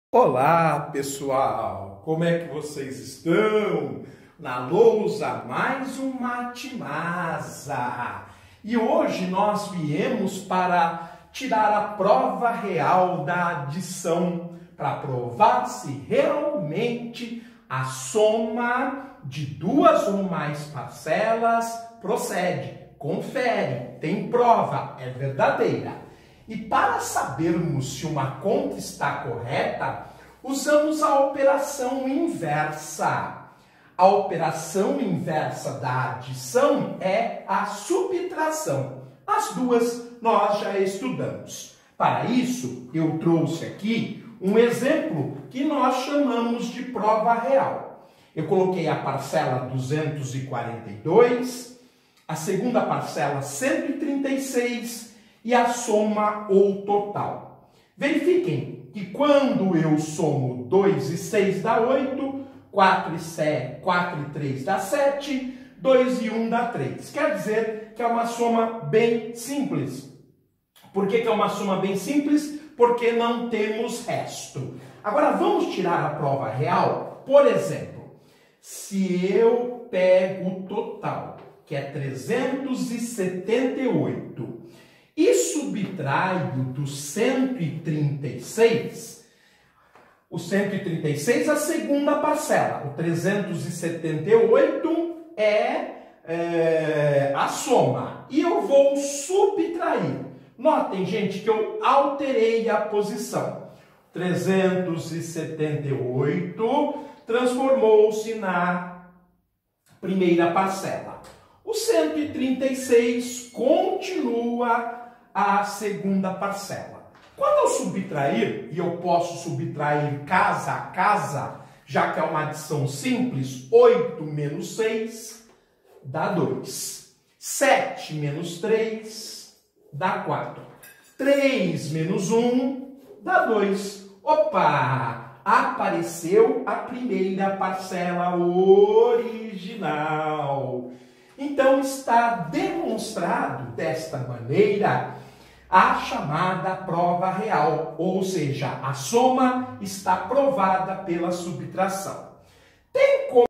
Olá, pessoal! Como é que vocês estão? Na lousa, mais um Matemasa. E hoje nós viemos para tirar a prova real da adição, para provar se realmente a soma de duas ou mais parcelas procede. Confere, tem prova, é verdadeira. E para sabermos se uma conta está correta, usamos a operação inversa. A operação inversa da adição é a subtração. As duas nós já estudamos. Para isso, eu trouxe aqui um exemplo que nós chamamos de prova real. Eu coloquei a parcela 242, a segunda parcela 136, e a soma ou total. Verifiquem que quando eu somo 2 e 6 dá 8, 4 e 3 dá 7, 2 e 1 dá 3. Quer dizer que é uma soma bem simples. Por que é uma soma bem simples? Porque não temos resto. Agora vamos tirar a prova real. Por exemplo, se eu pego o total, que é 378, e subtraio do 136, o 136 a segunda parcela, o 378 é a soma, e eu vou subtrair. Notem, gente, que eu alterei a posição. 378 transformou-se na primeira parcela. O 136 continua a segunda parcela. Quando eu subtrair, e eu posso subtrair casa a casa, já que é uma adição simples, 8 menos 6 dá 2. 7 menos 3 dá 4. 3 menos 1 dá 2. Opa! Apareceu a primeira parcela original. Então, está demonstrado desta maneira a chamada prova real, ou seja, a soma está provada pela subtração. Tem como